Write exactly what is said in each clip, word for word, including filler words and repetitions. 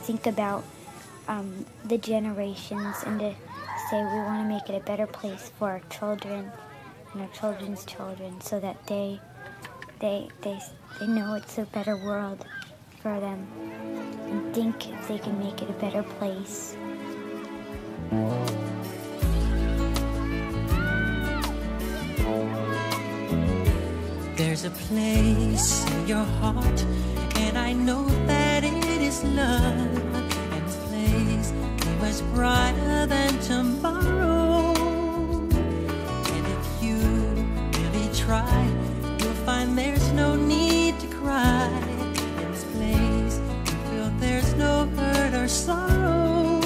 think about um, the generations and to say we want to make it a better place for our children and our children's children, so that they they they they know it's a better world for them and think if they can make it a better place. There's a place in your heart, and I know that it is love, and this place is much brighter than tomorrow. And if you really try, you'll find there's no need to cry. In this place, you feel there's no hurt or sorrow.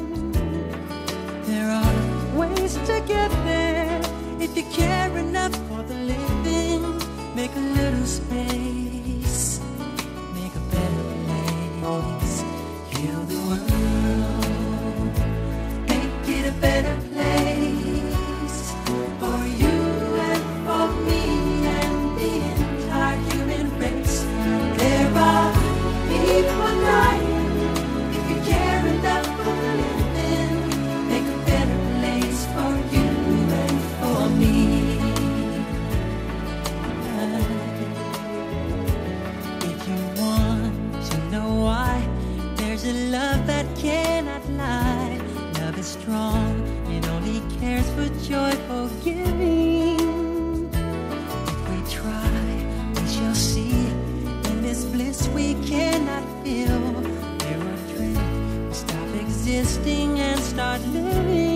There are ways to get there if you care enough for the living. Make a little space, make a better place, heal the world, make it a better place for you and for me and the entire human race. There are people dying. If you care enough for the living, make a better place for you and for me. There's a love that cannot lie. Love is strong, it only cares for joyful giving. If we try, we shall see. In this bliss we cannot feel. There are dreams, stop existing and start living.